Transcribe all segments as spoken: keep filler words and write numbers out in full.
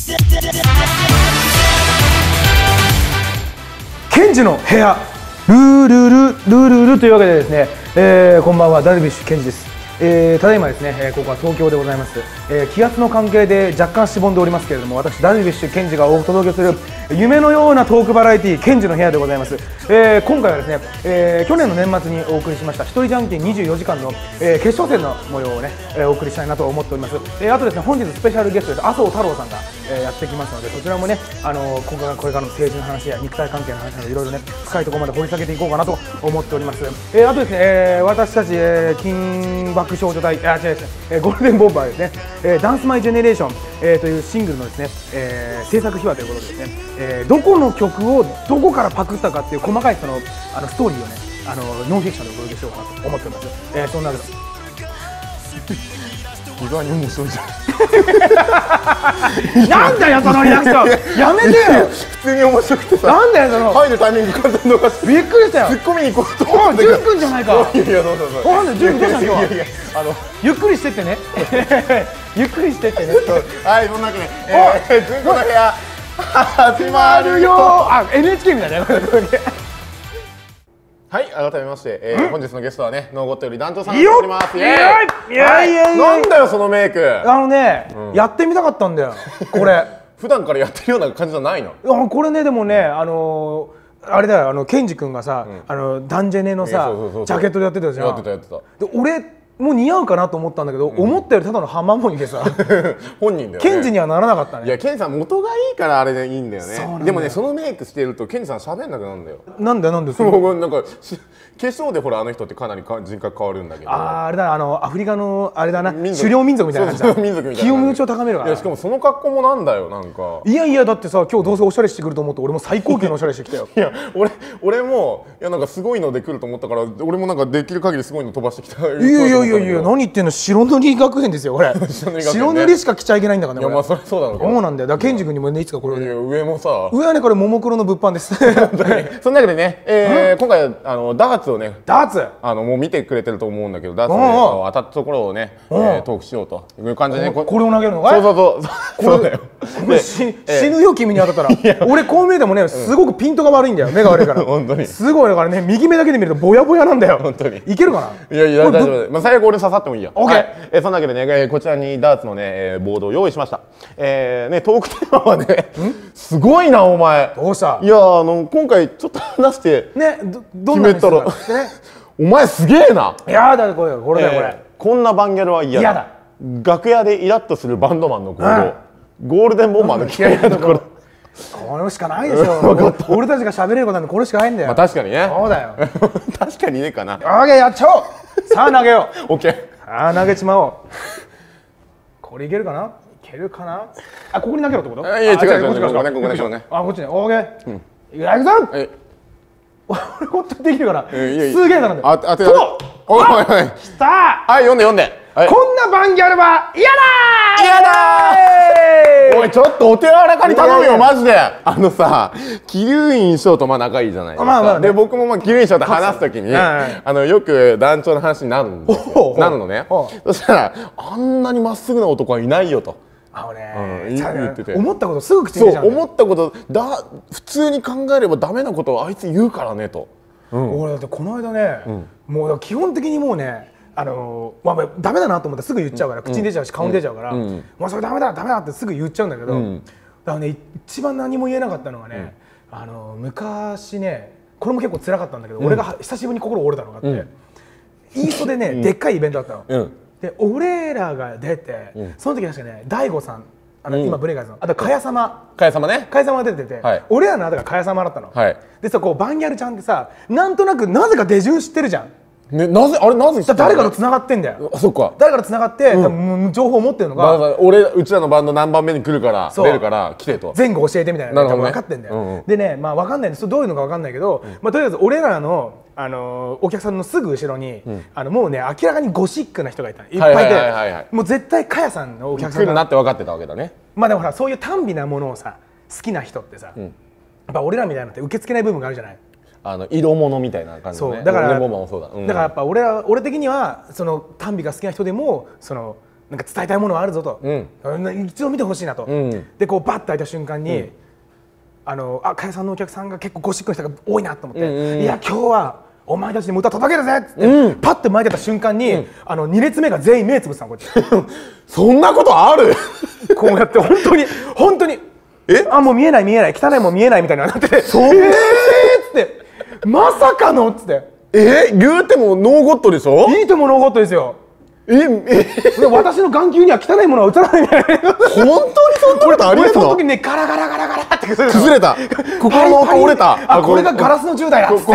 ケンジの部屋ルールルルールルというわけでですね、えー、こんばんは、ダルビッシュケンジです。えー、ただいまですね、えー、ここは東京でございます。えー、気圧の関係で若干しぼんでおりますけれども、私ダルビッシュケンジがお届けする夢のようなトークバラエティーケンジの部屋でございます。えー、今回はですね、えー、去年の年末にお送りしました一人じゃんけんにじゅうよじかんの、えー、決勝戦の模様をね、えー、お送りしたいなと思っております。えー、あとですね、本日スペシャルゲストです麻生太郎さんが、えー、やってきますので、そちらもね、あのー、ここからこれからの政治の話や肉体関係の話などいろいろね、深いところまで掘り下げていこうかなと思っております。えー、あとですね、えー、私たち、えー、金爆少女隊、あ違う違う、えー、ゴールデンボンバーですね、えー、ダンスマイジェネレーション、えー、というシングルのですね、えー、制作秘話ということでですね、えー、どこの曲をどこからパクったかっていう細かいそのあのストーリーをね、あのノンフィクションでお届けしようかなと思っております。えー、そんなわけで意外に面白いじゃん。なんだよそのリアクション。やめてよ。 普通に面白くてさ。 なんだよその。 入るタイミングからどんどんかびっくりしたよ。 突っ込みに行こうと思って。 じゅっぷんじゃないか。 いやいやどうぞどうぞ。 なんでじゅっぷんどうしたの今日は。 いやいやあのゆっくりしてってね。ゆっくりしてってね。 はい、そんなわけで、えー、ずんこの部屋始まるよ。 あ、エヌエイチケー みたいなね。 はい、改めまして、えー、本日のゲストはね、ノーゴットより団長さんが来ております。 イエーイ。いやいやいや。 なんだよそのメイク。 あのね、やってみたかったんだよ。これ。 普段からやってるような感じじゃないの？ あ、これねでもね、あのあれだよ、あのケンジ君がさ、あのダンジェネのさジャケットでやってたじゃん。 やってたやってた。 で、俺もう似合うかなと思ったんだけど、思ったよりただの浜森でさ、 本人だよね。 ケンジにはならなかったね。 いや、ケンジさん元がいいからあれでいいんだよね。でもね、そのメイクしてるとケンジさん喋んなくなるんだよ。 なんでなんで？ そうなんか化粧でほらあの人ってかなり人格変わるんだけど。 ああ、あれだ、あのアフリカのあれだな、狩猟民族みたいな感じだ。 民族みたいな。 気を持ちを高めるから。 いやしかもその格好もなんだよなんか。 いやいやだってさ、今日どうせおしゃれしてくると思って俺も最高級のおしゃれしてきたよ。 いや俺俺もいやなんかすごいので来ると思ったから俺もなんかできる限りすごいの飛ばしてきた。いやいやいやいや何言ってんの、白塗り学園ですよこれ。白塗りしか着ちゃいけないんだからね。 いやまあそれそうだろうけど。 そうなんだよ。だからケンジ君にもねいつかこれを。 上もさ。 上はねこれももクロの物販です。 そんなわけでね、え今回あのダーツをね。 ダーツ。 あのもう見てくれてると思うんだけど、ダーツで当たったところをねトークしようという感じでね。 これを投げるのかい？ そうそうそうそうだよ。 死ぬよ君に当たったら。俺こう見えてもねすごくピントが悪いんだよ、目が悪いから。 本当にすごいだからね、右目だけで見るとぼやぼやなんだよ。 本当にいけるかな？ いやいや大丈夫。まあ最悪俺刺さってもいいや。 オッケー。 えそんなわけでね、こちらにダーツのねボードを用意しました。えねトークテーマはね、すごいなお前。 どうした？ いやあの今回ちょっと話してね決めたらお前すげえな。 いやだこれこれだよこれ。 こんなバンギャルは嫌だ。楽屋でイラッとするバンドマンの行動、ゴールデンボンバーの嫌いなところ。 これしかないでしょ。俺たちが喋れることなんてこれしかないんだよ。 まあ確かにね。 そうだよ。 確かにねかな。 オッケーやっちゃおう。さあ投げよう。 オッケー。 ああ投げちまおう。これいけるかな？いけるかな？あここに投げろってこと？ いや違う違う違う。ここねここねここね。 あこっちね。オッケー。いや行くぞ。え。俺本当にできるから。すげえなので。 あ当て。おいおい。 きた。 はい読んで読んで。 こんなバンギャルは嫌だー。 嫌だー。おいちょっとお手柔らかに頼むよマジで。あのさ桐生院翔とまあ仲いいじゃないですか。で僕もまあ桐生院翔と話すときにあのよく団長の話になるんですよ。なるのね。そしたらあんなにまっすぐな男はいないよと。 あのね言ってて、 思ったことすぐ口に出ちゃう。 そう思ったことだ普通に考えればダメなことをあいつ言うからねと。 俺だってこの間ね、もう基本的にもうね。あのまあダメだなと思ったらすぐ言っちゃうから、口に出ちゃうし顔に出ちゃうから、もうそれダメだダメだってすぐ言っちゃうんだけど、だからね一番何も言えなかったのがね、あの昔ねこれも結構辛かったんだけど、俺が久しぶりに心折れたのがあって、イーストでねでっかいイベントだったの。で俺らが出て、その時確かね大悟さん、あの今ブレイカーズのあと茅様茅様ね茅様が出てて、俺らのあだが茅様だったの。でさこうバンギャルちゃんってさなんとなくなぜか出順知ってるじゃん。 ね、なぜあれなぜ誰かと繋がってんだよ。 そっか。 誰かと繋がって、うん、情報を持ってるのが、 俺うちらのバンド何番目に来るから出るから来てと前後教えてみたいなのが分かってんだよ。うんうん、でねまあ分かんないんです。どういうのか分かんないけど、うん、まあとりあえず俺らのあのー、お客さんのすぐ後ろに、うん、あのもうね明らかにゴシックな人がいた。いっぱいいて、もう絶対かやさんのお客さんが来るなって分かってたわけだね。 まあでもほらそういう短美なものをさ好きな人ってさ、うん、やっぱ俺らみたいなのって受け付けない部分があるじゃない。 あの色物みたいな感じのね。 そうだからだからやっぱ俺は俺的にはその短美が好きな人でもそのなんか伝えたいものがあるぞと、一度見てほしいなと、でこうバッと開いた瞬間に、あのあ加谷さんのお客さんが結構ゴシックの人が多いなと思って、いや今日はお前たちにも歌届けるぜっつって、パッて前出た瞬間に、あのに列目が全員目つぶってたのこうやってそんなことあるこうやって本当に本当にえあもう見えない見えない汚いもん見えないみたいになってて、 そうえーっつってまさかのっつって、 え言うてもノーゴットでしょ。 いいともノーゴットですよ。 ええ私の眼球には汚いものは映らないみたいな。 本当にそんなことありえるの？ その時にねガラガラガラガラって崩れた。心の音折れた。 あこれがガラスのじゅう代だっつって。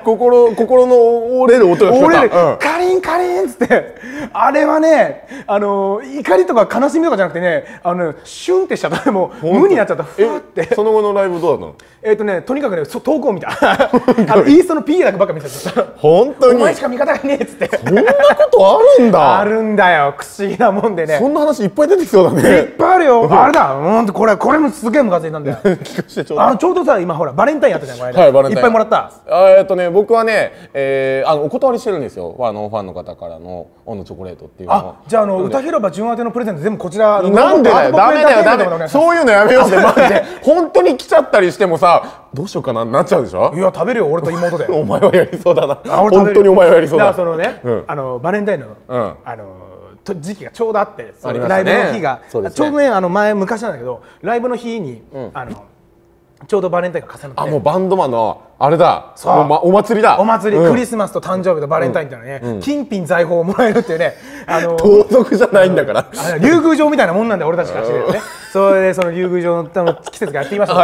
心心の折れる音が聞こえた。 カリンカリンっつって、あれはねあの怒りとか悲しみとかじゃなくてね、あのシュンってしちゃった、もう無になっちゃった。ふわって。 その後のライブどうだったの？ えっとねとにかくね遠くを見た。あのイーストの P だけばっか見てた。 本当に。 お前しか味方がねえっつって。 そんなことあるんだ。 あるんだよ。不思議なもんでね。 そんな話いっぱい出てきそうだね。 いっぱいあるよ。あれだ。うんこれこれもすげえムカついたんだよ。あのちょうどさ今ほらバレンタインやったじゃんこれ。はいバレンタイン。いっぱいもらった。 えっとね僕はねえあのお断りしてるんですよ。あのファンの方からのオンのチョコレートっていうのを。 あじゃああの歌広場純当てのプレゼント全部こちら。 なんでだよダメだよダメ。そういうのやめようぜマジで。本当に来ちゃったりしてもさどうしようかななっちゃうでしょ。 いや食べるよ俺と妹で。 お前はやりそうだな。本当にお前はやりそうだ。 だからそのねあのバレンタインのあの時期がちょうどあって、ライブの日がちょうどねあの前昔なんだけどライブの日にあのちょうどバレンタインが重なって、 あもうバンドマンのあれだお祭りだお祭りクリスマスと誕生日とバレンタインっていうのね金品財宝をもらえるっていうね、あの盗賊じゃないんだから竜宮城みたいなもんなんだよ俺たちからしてるね。それでその竜宮城の季節がやってきました。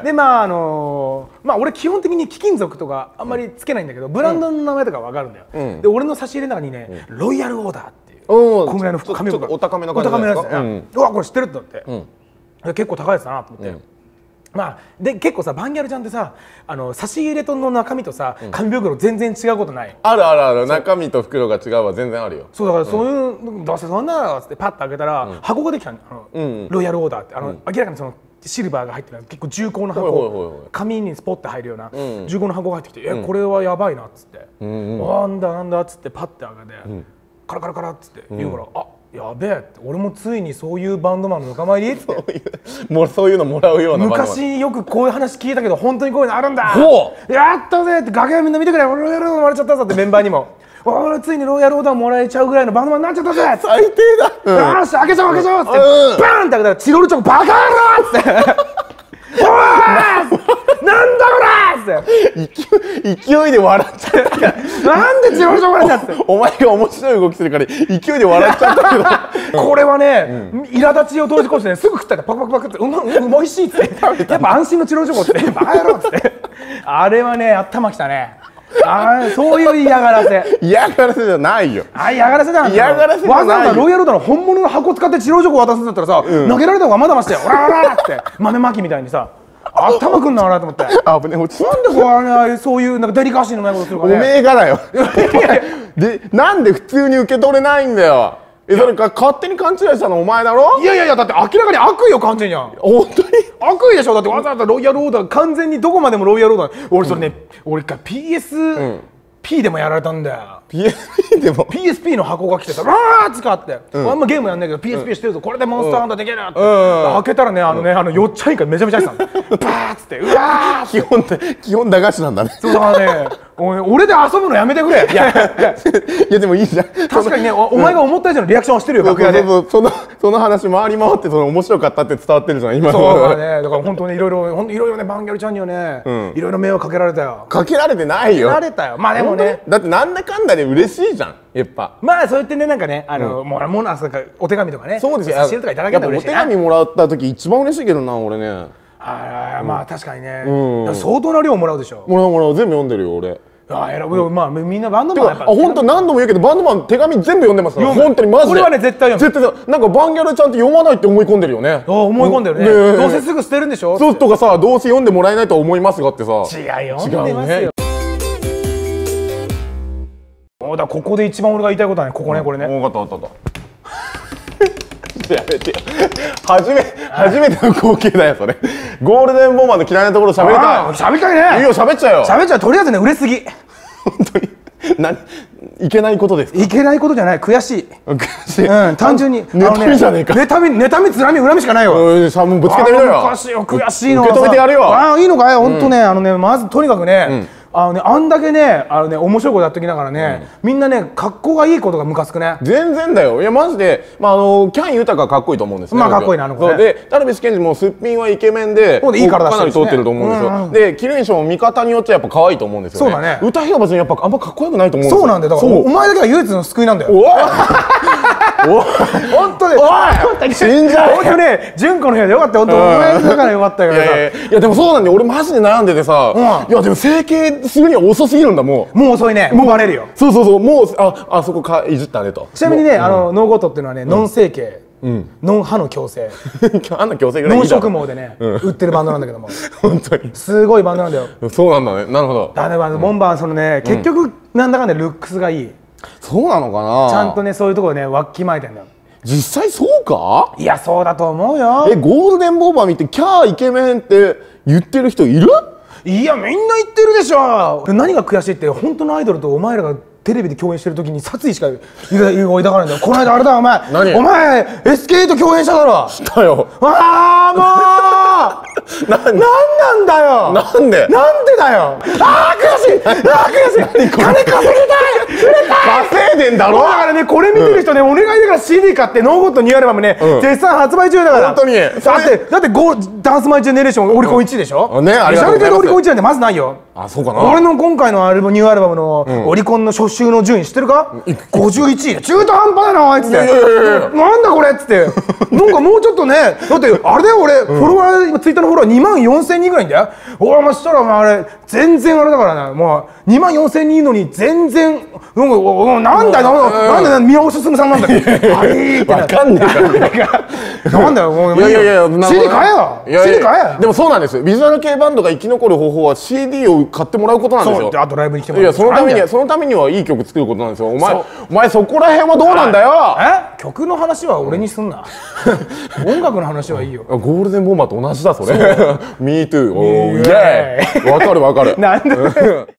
でまああのまあ俺基本的に貴金属とかあんまりつけないんだけどブランドの名前とかわかるんだよ。で俺の差し入れの中にねロイヤルオーダーっていうこんぐらいの紙がお高めの感じですか。うわこれ知ってるってなって結構高いやつだなと思って。まあで結構さバンギャルちゃんってさあの差し入れとの中身とさ紙袋全然違うことない？あるあるある。中身と袋が違うは全然あるよ。 そうだからそういうどうせそんなのっつってパッと開けたら箱ができたのロイヤルオーダーってあの明らかにそのシルバーが入ってる結構重厚な箱紙にスポッて入るような重厚な箱が入ってきてえこれはやばいなっつってなんだなんだっつってパッて開けてカラカラカラっつって言うからあやべえって俺もついにそういうバンドマンの仲間入りってもうそういうのもらうような昔よくこういう話聞いたけど本当にこういうのあるんだやったぜって楽屋みんな見てくれ俺ロイヤルオーダーもらっちゃったぞってメンバーにも俺ついにロイヤルオーダーもらえちゃうぐらいのバンドマンになっちゃったぜ最低だよし開けちゃおう開けちゃおうってバーンって開けたらチロルチョコバカ野郎っつっておいなんだこれっつって勢いで笑っちゃったなんでチロルチョコなんだってお前が面白い動きするから勢いで笑っちゃったけどこれはね苛立ちを通り越してねすぐ食ったらパクパクパクってうまうまいしいっつってやっぱ安心のチロルチョコってバカ野郎っつってあれはね頭きたね。あそういう嫌がらせ嫌がらせじゃないよ。 あ嫌がらせだ。 嫌がらせじゃないよ。 わざわざロイヤルオーダーの本物の箱使ってチロルチョコ渡すんだったらさ、うん、投げられた方がまだましてよオラオラって豆まきみたいにさ頭くんなあなと思ってあぶね落ちなんでこうあれそういうなんかデリカシーのないことするかね。 おめえがだよでなんで普通に受け取れないんだよ。えそれか勝手に勘違いしたのお前だろ。 いやいやいやだって明らかに悪意よ完全にゃ本当に悪意でしょ。だってわざわざロイヤルオーダー完全にどこまでもロイヤルオーダー俺それね、うん、俺一回 ピーエスピー でもやられたんだよ。 ピーエスピー でもピーエスピー の箱が来てさわー使って、うん、あんまゲームやんないけど ピーエスピー してるぞこれでモンスターハンターできるって、うん、開けたらねあのねあのよっちゃいからめちゃめちゃ入ってたのバーッつってうわー基本って基本駄菓子なんだね。 そうだからね俺で遊ぶのやめてくれ。いやいやいやでもいいじゃん。 確かにね お, お前が思った以上のリアクションをしてるよ楽屋で。 そうそうそうそのその話回り回ってその面白かったって伝わってるじゃん今。 そうだねだから本当にいろいろいろいろねバンギャルちゃんにはねいろいろ迷惑かけられたよ。 かけられてないよ。 かけられたよ。まあでもねだってなんだかんだで嬉しいじゃんやっぱ。 まあそうやってねなんかねあのもらうものお手紙とかねそうですよ。 差し入れとかいただけたら嬉しいな。 お手紙もらった時一番嬉しいけどな俺ね。 あまあ確かにね相当な量もらうでしょ。 もらうもらう全部読んでるよ俺。 あ選ぶまあみんなバンドマンやっぱ本当何度も言うけどバンドマン手紙全部読んでますから本当にマジで。 これはね絶対読む。 絶対なんかバンギャルちゃんって読まないって思い込んでるよね。 思い込んでるね。どうせすぐ捨てるんでしょ。 そうとかさどうせ読んでもらえないと思いますがってさ違うよ読んでますよ。だここで一番俺が言いたいことはねここねこれね。 分かった分かったやめてよ初め初めての光景だよそれ。ゴールデンボンバーの嫌いなところ喋りたい。 喋りたいね。 いいよ喋っちゃうよ。 喋っちゃう。とりあえずね売れすぎ本当にないけないことですか？ いけないことじゃない、悔しい。 悔しい。 うん、単純に妬みじゃねえか。 妬み、妬み、つらみ、恨みしかないわ。 さあもうぶつけてみろよ。 悔しいよ、悔しいの。 受け止めてやるよ。 ああ、いいのかい、本当ね、あのね、まずとにかくね。あのね、あんだけね、あのね、面白いことやってきながらね、みんなね、格好がいいことがムカつくね。 全然だよ。いやマジで、まああのキャン豊かかっこいいと思うんですね。 まあかっこいいな、あの子ね。 で、ダルビッシュ健二もすっぴんはイケメンで、 いい体かなり通ってると思うんですよ。で、キリン賞も見方によってやっぱ可愛いと思うんですよね。そうだね。歌広場にやっぱあんまかっこよくないと思うんですよ。 そうなんだよ。だからお前だけは唯一の救いなんだよ。おい。本当ね。おい。死んじゃう。本当ね、純子の部屋でよかったよ。本当お前だからよかったよ。いやでもそうなんで、俺マジで悩んでてさ、いやでも整形するには遅すぎるんだもう。 もう遅いね。もうバレるよ。 そうそうそう、もうああそこかいじったねと。 ちなみにね、あのノーゴットっていうのはね、ノン整形、ノン歯の矯正、 歯の矯正ぐらいノン植毛でね売ってるバンドなんだけども、 本当にすごいバンドなんだよ。 そうなんだね。なるほど。 だからボンバーそのね、結局なんだかんだルックスがいい。 そうなのかな。 ちゃんとね、そういうところね、わきまえてんだよ。 実際そうか？ いや、そうだと思うよ。 え、ゴールデンボンバー見てキャーイケメンって言ってる人いる？ いや、みんな言ってるでしょ。何が悔しいって、本当のアイドルとお前らがテレビで共演してる時に殺意しか追いたがらないんだよ。この間あれだ、お前お前 エスケー と共演しただろ。 したよ。 ああもうなんなんだよ。 なんでなんでだよ。ああ悔しい、ああ悔しい。金稼ぎたい。 稼いでんだろ。 だからね、これ見てる人ね、お願いだから シーディー 買ってノーゴットニューアルバムね、絶賛発売中だから。 本当に。 だってだってゴーダンスマイジェネレーションオリコンいちいでしょ。 ね、ありがとうございます。 オリコンいちなんてまずないよ。 あ、そうかな。 俺の今回のアルバムニューアルバムのオリコンの初週の順位知ってるか？ごじゅういちいで中途半端だなあいつって。なんだこれっつって。なんかもうちょっとね、だってあれだよ、俺フォロワー今ツイッターのフォロワーにまんよんせんにんぐらいんだよ。俺もしたらお前あれ全然あれだからな、もうにまんよんせんにんいるのに全然なんだよ、なんだよ、宮尾進さんなんだよ。 わかんねえから。 なんだよ、もういやいやいや シーディー 買えよ。 シーディー 買え。 でもそうなんですよ。ビジュアル系バンドが生き残る方法は シーディー を買ってもらうことなんですよ。 あとライブに来てもらう。 いや、そのためにそのためにはいい曲作ることなんですよ。お前お前そこら辺はどうなんだよ。 え、曲の話は俺にすんな。音楽の話はいいよ。 ゴールデンボンバーと同じだそれ。ミートゥー。おーイエーイ。わかるわかる。 なんで